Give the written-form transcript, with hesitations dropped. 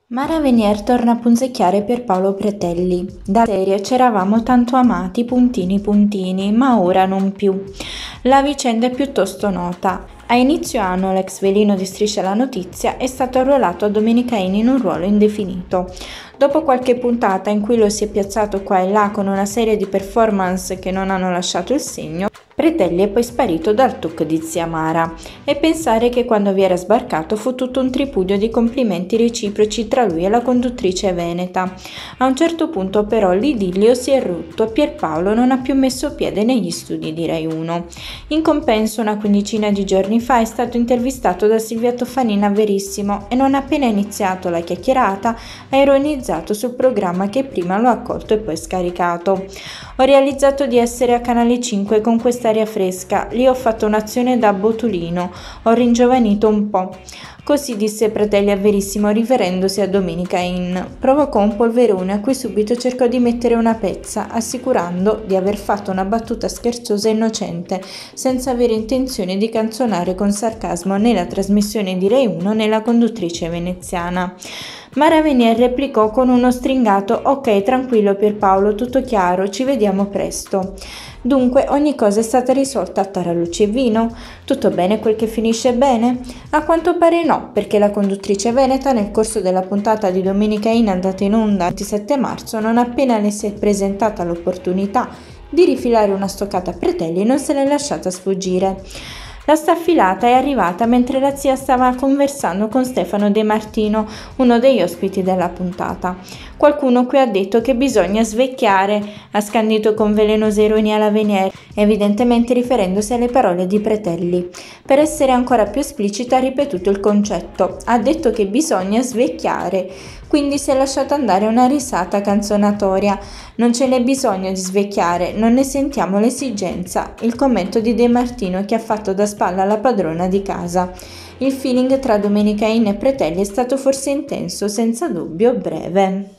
Mara Venier torna a punzecchiare Pierpaolo Pretelli. Dalla serie "C'eravamo tanto amati, puntini puntini, ma ora non più". La vicenda è piuttosto nota. A inizio anno l'ex velino di Striscia la Notizia è stato arruolato a Domenicaini in un ruolo indefinito. Dopo qualche puntata in cui lo si è piazzato qua e là con una serie di performance che non hanno lasciato il segno, Pretelli è poi sparito dal talk di zia Mara, e pensare che quando vi era sbarcato fu tutto un tripudio di complimenti reciproci tra lui e la conduttrice veneta. A un certo punto però l'idillio si è rotto e Pierpaolo non ha più messo piede negli studi di Rai 1. In compenso, una quindicina di giorni fa è stato intervistato da Silvia Toffanin a Verissimo e non appena iniziato la chiacchierata ha ironizzato sul programma che prima lo ha accolto e poi scaricato. Ho realizzato di essere a Canale 5 con quest'aria fresca, lì ho fatto un'azione da botulino, ho ringiovanito un po'. Così disse Pretelli a Verissimo riferendosi a Domenicain. Provocò un polverone a cui subito cercò di mettere una pezza, assicurando di aver fatto una battuta scherzosa e innocente, senza avere intenzione di canzonare con sarcasmo né la trasmissione di Rai 1 né la conduttrice veneziana. Mara Venier replicò con uno stringato «Ok, tranquillo Pierpaolo, tutto chiaro, ci vediamo presto». Dunque ogni cosa è stata risolta a Tarallucci e Vino? Tutto bene quel che finisce bene? A quanto pare no, perché la conduttrice veneta nel corso della puntata di Domenicain andata in onda il 27 marzo, non appena le si è presentata l'opportunità di rifilare una stoccata a Pretelli, non se l'è lasciata sfuggire. La staffilata è arrivata mentre la zia stava conversando con Stefano De Martino, uno degli ospiti della puntata. Qualcuno qui ha detto che bisogna svecchiare, ha scandito con velenosa ironia la Venier, evidentemente riferendosi alle parole di Pretelli. Per essere ancora più esplicita ha ripetuto il concetto, ha detto che bisogna svecchiare, quindi si è lasciata andare una risata canzonatoria. Non ce n'è bisogno di svecchiare, non ne sentiamo l'esigenza, il commento di De Martino che ha fatto da spalla alla padrona di casa. Il feeling tra Domenicain e Pretelli è stato forse intenso, senza dubbio breve.